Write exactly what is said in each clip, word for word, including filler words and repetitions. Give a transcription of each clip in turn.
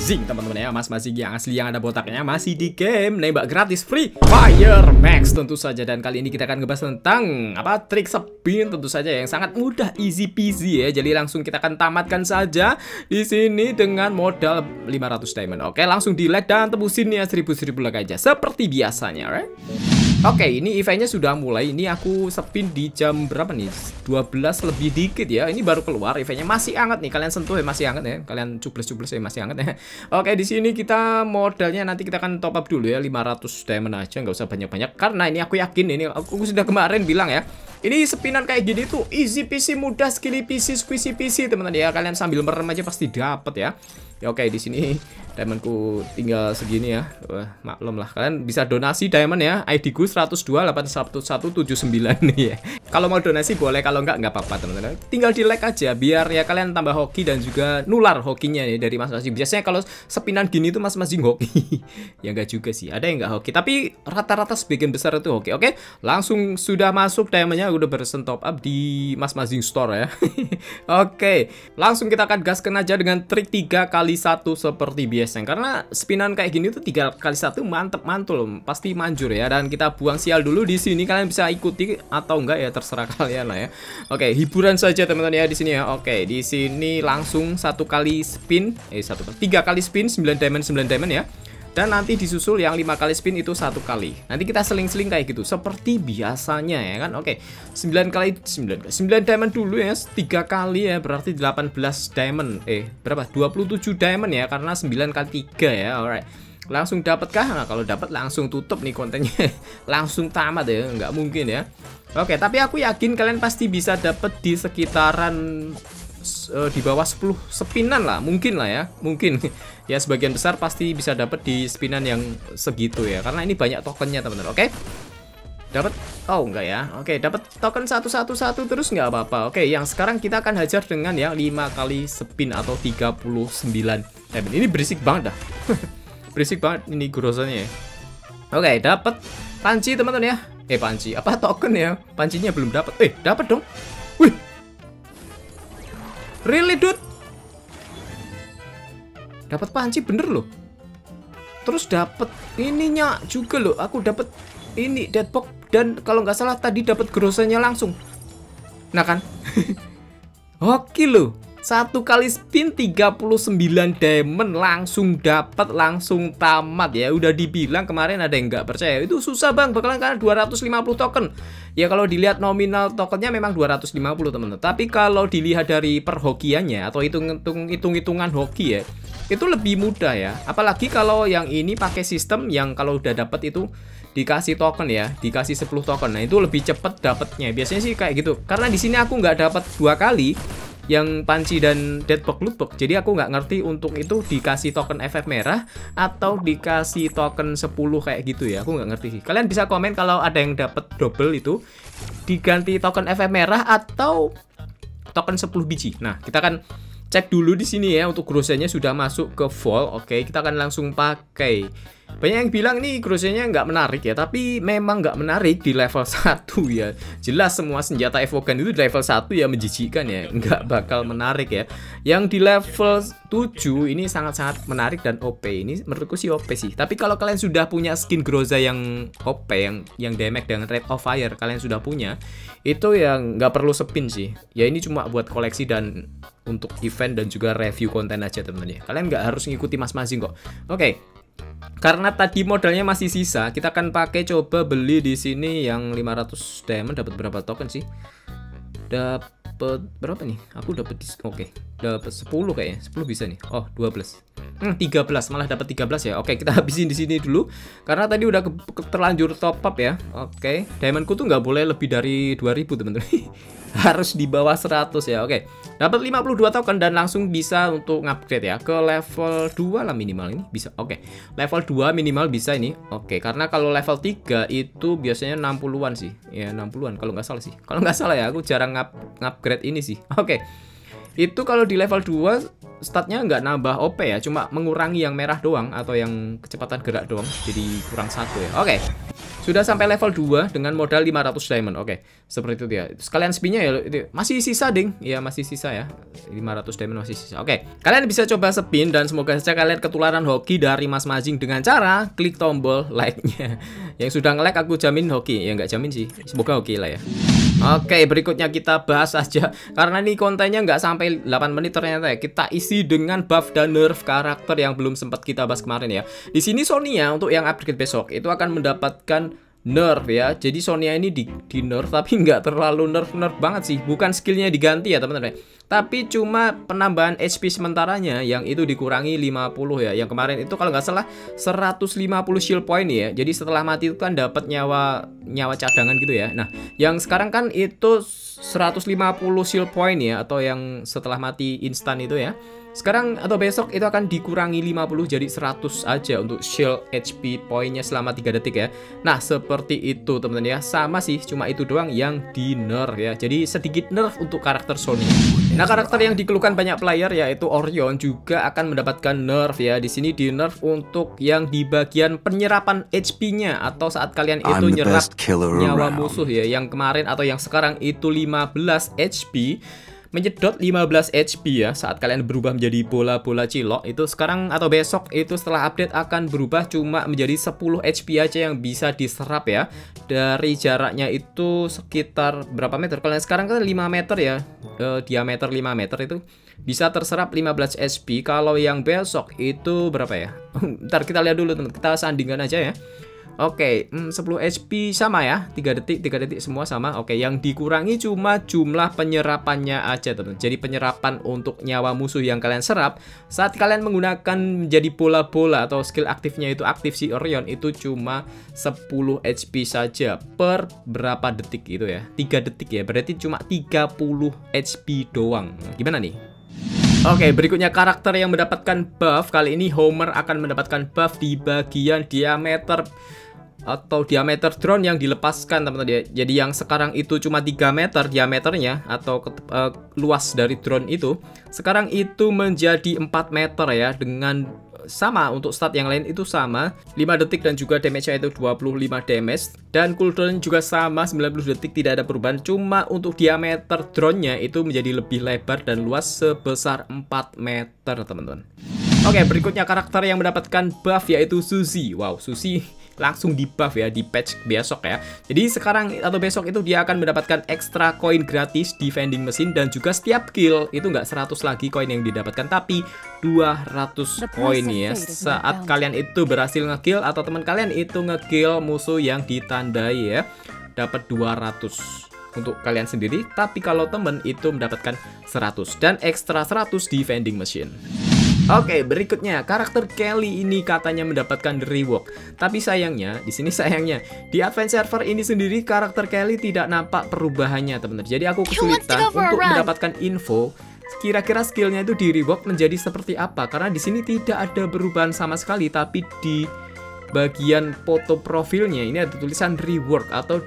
Mazing teman-teman ya, Mas Mazing yang asli yang ada botaknya masih di game nembak gratis free Fire Max tentu saja. Dan kali ini kita akan ngebahas tentang apa trik spin tentu saja yang sangat mudah, easy peasy ya. Jadi langsung kita akan tamatkan saja di sini dengan modal lima ratus diamond. Oke, langsung di like dan tebusin ya seribu seribu like aja seperti biasanya, right? Oke, ini eventnya sudah mulai. Ini aku spin di jam berapa nih? dua belas lebih dikit ya. Ini baru keluar, eventnya masih hangat nih. Kalian sentuh ya, masih hangat ya. Kalian cubles-cubles ya, masih hangat ya. Oke, di sini kita modalnya nanti kita akan top up dulu ya, lima ratus diamond aja, nggak usah banyak-banyak. Karena ini aku yakin, ini aku sudah kemarin bilang ya, ini spinan kayak gini tuh easy peasy, mudah, skilly peasy, squishy peasy teman-teman ya. Kalian sambil merem aja pasti dapat ya. Ya oke, di sini diamondku tinggal segini ya. Wah, maklum lah, kalian bisa donasi diamond ya. I D ku seratus dua delapan satu satu tujuh sembilan nih ya. Kalau mau donasi boleh, kalau enggak enggak apa-apa teman-teman. Tinggal di like aja biar ya kalian tambah hoki dan juga nular hokinya ya dari Mas Mazing. Biasanya kalau sepinan gini tuh Mas Mazing hoki. Ya enggak juga sih, ada yang enggak hoki, tapi rata-rata sebagian besar itu hoki. Oke, langsung sudah masuk diamondnya, udah bersen top up di Mas Mazing Store ya. Oke, langsung kita akan gaskan aja dengan trik tiga kali satu seperti biasa. Karena spinan kayak gini tuh tiga kali satu mantep mantul, pasti manjur ya. Dan kita buang sial dulu di sini, kalian bisa ikuti atau enggak ya terserah kalian lah ya. Oke, hiburan saja teman-teman ya di sini ya. Oke, di sini langsung satu kali spin, eh satu tiga kali spin sembilan diamond sembilan diamond ya. Dan nanti disusul yang lima kali spin itu satu kali. Nanti kita seling-seling kayak gitu seperti biasanya ya kan. Oke, sembilan kali sembilan sembilan diamond dulu ya, tiga kali ya, berarti delapan belas diamond. Eh, berapa? dua puluh tujuh diamond ya, karena sembilan kali tiga ya. Alright. Langsung dapatkah? Nah, kalau dapat langsung tutup nih kontennya. Langsung tamat ya, nggak mungkin ya. Oke, tapi aku yakin kalian pasti bisa dapat di sekitaran Uh, di bawah sepuluh spinan lah, mungkin lah ya, mungkin ya, sebagian besar pasti bisa dapat di spinan yang segitu ya, karena ini banyak tokennya teman-teman. Oke, dapat, oh enggak ya, oke, dapat token satu satu satu terus nggak apa-apa. Oke, yang sekarang kita akan hajar dengan yang lima kali spin atau tiga puluh sembilan diamond. Ini berisik banget dah. Berisik banget ini grosanya ya. Oke, dapat panci teman-teman ya. Eh panci apa, token ya, pancinya belum dapat. Eh dapat dong. Wih, really dude, dapat panci bener loh. Terus dapat ininya juga loh. Aku dapat ini deadbox, dan kalau nggak salah tadi dapat grosanya langsung. Nah kan, oke loh. Satu kali spin tiga puluh sembilan diamond langsung dapat, langsung tamat ya. Udah dibilang kemarin ada yang nggak percaya, itu susah bang bakalan karena dua ratus lima puluh token. Ya kalau dilihat nominal tokennya memang dua ratus lima puluh teman-teman. Tapi kalau dilihat dari perhokiannya atau hitung-hitung hitung-hitungan hoki ya, itu lebih mudah ya. Apalagi kalau yang ini pakai sistem yang kalau udah dapat itu dikasih token ya, dikasih sepuluh token. Nah itu lebih cepet dapatnya. Biasanya sih kayak gitu. Karena di sini aku nggak dapat dua kali yang panci dan deadbox lootbox, jadi aku nggak ngerti untuk itu dikasih token F F merah atau dikasih token sepuluh kayak gitu ya. Aku nggak ngerti sih. Kalian bisa komen kalau ada yang dapat double itu diganti token F F merah atau token sepuluh biji. Nah, kita akan cek dulu di sini ya untuk grosanya sudah masuk ke full. Oke, kita akan langsung pakai. Banyak yang bilang nih grosenya nggak menarik ya, tapi memang nggak menarik di level satu ya. Jelas semua senjata evokan itu di level satu ya menjijikan ya, nggak bakal menarik ya. Yang di level tujuh ini sangat-sangat menarik dan O P. Ini menurutku sih O P sih. Tapi kalau kalian sudah punya skin Groza yang O P, yang yang damage dengan Rate of Fire, kalian sudah punya, itu yang nggak perlu spin sih. Ya ini cuma buat koleksi dan untuk event dan juga review konten aja teman-teman ya. Kalian nggak harus ngikuti Mas Mazing kok. Oke. Karena tadi modalnya masih sisa, kita akan pakai coba beli di sini yang lima ratus diamond. Dapat berapa token sih? Dapat berapa nih? Aku dapat oke. Okay. Dapat sepuluh kayaknya. sepuluh bisa nih. Oh, dua belas. Hmm, tiga belas, malah dapat tiga belas ya. Oke, kita habisin di sini dulu karena tadi udah ke, ke, terlanjur top up ya. Oke, diamondku tuh nggak boleh lebih dari dua ribu, teman-teman. Harus di bawah seratus ya. Oke. Dapat lima puluh dua token dan langsung bisa untuk upgrade ya ke level dua lah minimal ini bisa. Oke. Level dua minimal bisa ini. Oke, karena kalau level tiga itu biasanya enam puluhan sih. Ya, enam puluhan kalau nggak salah sih. Kalau nggak salah ya, aku jarang upgrade ini sih. Oke. Itu kalau di level dua statnya nggak nambah O P ya, cuma mengurangi yang merah doang atau yang kecepatan gerak doang, jadi kurang satu ya. Oke, Sudah sampai level dua dengan modal lima ratus diamond. Oke, seperti itu dia. Sekalian spinnya ya, itu masih sisa ding. Ya masih sisa ya. lima ratus diamond masih sisa. Oke, kalian bisa coba spin dan semoga saja kalian ketularan hoki dari Mas Majing dengan cara klik tombol like-nya. Yang sudah nge-like aku jamin hoki. Ya nggak jamin sih. Semoga hoki lah ya. Oke, berikutnya kita bahas aja karena ini kontennya nggak sampai delapan menit ternyata ya. Kita isi dengan buff dan nerf karakter yang belum sempat kita bahas kemarin ya. Di sini Sonya untuk yang upgrade besok itu akan mendapatkan nerf ya. Jadi Sonya ini di, di nerf tapi nggak terlalu nerf-nerf banget sih. Bukan skillnya diganti ya teman-teman. Tapi cuma penambahan H P sementaranya yang itu dikurangi lima puluh ya. Yang kemarin itu kalau nggak salah seratus lima puluh shield point ya. Jadi setelah mati itu kan dapat nyawa nyawa cadangan gitu ya. Nah, yang sekarang kan itu seratus lima puluh shield point ya, atau yang setelah mati instan itu ya. Sekarang atau besok itu akan dikurangi lima puluh jadi seratus aja untuk shield H P poinnya selama tiga detik ya. Nah, seperti itu teman-teman ya. Sama sih, cuma itu doang yang di nerf ya. Jadi sedikit nerf untuk karakter Sonya. Nah, karakter yang dikeluhkan banyak player yaitu Orion juga akan mendapatkan nerf ya. Di sini di nerf untuk yang di bagian penyerapan H P-nya atau saat kalian itu nyerap nyawa musuh ya. Yang kemarin atau yang sekarang itu lima belas H P. Menyedot lima belas H P ya saat kalian berubah menjadi bola-bola cilok. Itu sekarang atau besok itu setelah update akan berubah cuma menjadi sepuluh H P aja yang bisa diserap ya. Dari jaraknya itu sekitar berapa meter? Kalau sekarang kan lima meter ya, e, diameter lima meter itu bisa terserap lima belas H P. Kalau yang besok itu berapa ya? Ntar kita lihat dulu teman, kita sandingkan aja ya. Oke, hmm, sepuluh H P sama ya, tiga detik, tiga detik semua sama. Oke, yang dikurangi cuma jumlah penyerapannya aja teman. Jadi penyerapan untuk nyawa musuh yang kalian serap saat kalian menggunakan menjadi bola-bola atau skill aktifnya itu aktif si Orion itu cuma sepuluh H P saja per berapa detik itu ya. tiga detik ya, berarti cuma tiga puluh H P doang. Gimana nih? Oke, berikutnya karakter yang mendapatkan buff. Kali ini Homer akan mendapatkan buff di bagian diameter atau diameter drone yang dilepaskan teman-teman ya. Jadi yang sekarang itu cuma tiga meter diameternya atau uh, luas dari drone itu, sekarang itu menjadi empat meter ya, dengan sama untuk stat yang lain itu sama lima detik dan juga damage-nya itu dua puluh lima damage dan cooldown juga sama sembilan puluh detik, tidak ada perubahan. Cuma untuk diameter drone-nya itu menjadi lebih lebar dan luas sebesar empat meter teman-teman. Oke, berikutnya karakter yang mendapatkan buff yaitu Suzy. Wow, Suzy langsung di buff ya di patch besok ya. Jadi sekarang atau besok itu dia akan mendapatkan ekstra koin gratis di vending mesin dan juga setiap kill itu nggak seratus lagi koin yang didapatkan tapi dua ratus koin ya. Saat kalian itu berhasil ngekill atau teman kalian itu ngekill musuh yang ditandai ya, dapat dua ratus untuk kalian sendiri, tapi kalau temen itu mendapatkan seratus dan ekstra seratus di vending machine. Oke, berikutnya karakter Kelly ini katanya mendapatkan rework. Tapi sayangnya, di sini sayangnya di Advance Server ini sendiri karakter Kelly tidak nampak perubahannya, teman-teman. Jadi aku kesulitan untuk mendapatkan info kira-kira skillnya itu di rework menjadi seperti apa, karena di sini tidak ada perubahan sama sekali, tapi di bagian foto profilnya ini ada tulisan rework atau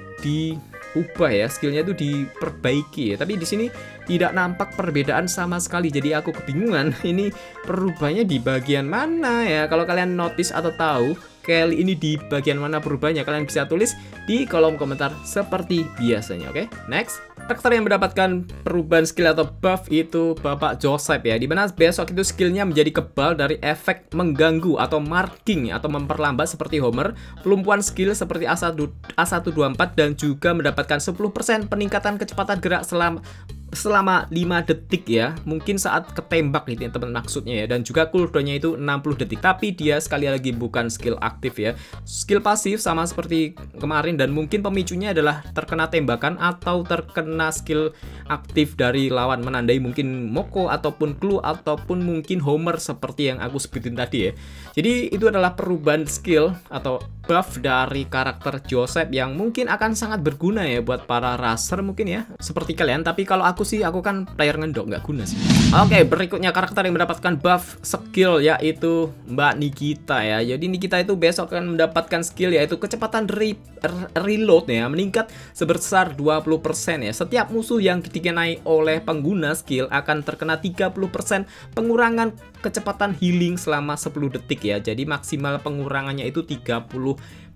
diubah ya, skillnya itu diperbaiki ya. Tapi di sini tidak nampak perbedaan sama sekali, jadi aku kebingungan ini perubahannya di bagian mana ya. Kalau kalian notice atau tahu Kelly ini di bagian mana perubahannya, kalian bisa tulis di kolom komentar seperti biasanya. Oke, next. Karakter yang mendapatkan perubahan skill atau buff itu Bapak Joseph ya, dimana besok itu skillnya menjadi kebal dari efek mengganggu atau marking atau memperlambat seperti Homer, pelumpuhan skill seperti A seratus dua puluh empat dan juga mendapatkan sepuluh persen peningkatan kecepatan gerak selama selama lima detik ya, mungkin saat ketembak gitu ya teman maksudnya ya, dan juga cooldownnya itu enam puluh detik, tapi dia sekali lagi bukan skill aktif ya, skill pasif sama seperti kemarin, dan mungkin pemicunya adalah terkena tembakan atau terkena skill aktif dari lawan, menandai mungkin Moko ataupun Clue ataupun mungkin Homer seperti yang aku sebutin tadi ya. Jadi itu adalah perubahan skill atau buff dari karakter Joseph yang mungkin akan sangat berguna ya buat para racer mungkin ya, seperti kalian. Tapi kalau aku sih, aku kan player ngendok, nggak guna sih. Oke, berikutnya karakter yang mendapatkan buff skill yaitu Mbak Nikita ya. Jadi Nikita itu besok akan mendapatkan skill yaitu kecepatan re reload ya, meningkat sebesar dua puluh persen ya. Setiap musuh yang dikenai oleh pengguna skill akan terkena tiga puluh persen pengurangan kecepatan healing selama sepuluh detik ya. Jadi maksimal pengurangannya itu tiga puluh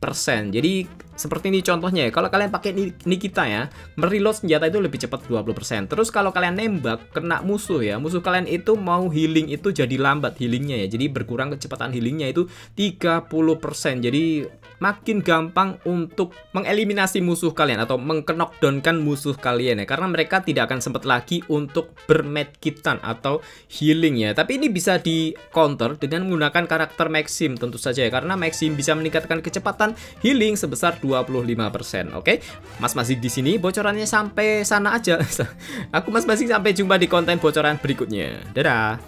persen. Jadi seperti ini contohnya ya. Kalau kalian pakai Nikita ya, mereload senjata itu lebih cepat dua puluh persen. Terus kalau kalian nembak kena musuh ya, musuh kalian itu mau healing itu jadi lambat healingnya ya. Jadi berkurang kecepatan healingnya itu tiga puluh persen. Jadi makin gampang untuk mengeliminasi musuh kalian atau mengknockdownkan musuh kalian ya, karena mereka tidak akan sempat lagi untuk bermedkitan atau healing ya. Tapi ini bisa di counter dengan menggunakan karakter Maxim tentu saja ya, karena Maxim bisa meningkatkan kecepatan healing sebesar dua puluh lima persen. Oke, Mas Masih di sini bocorannya sampai sana aja. Aku Mas Masih, sampai jumpa di konten bocoran berikutnya. Dadah.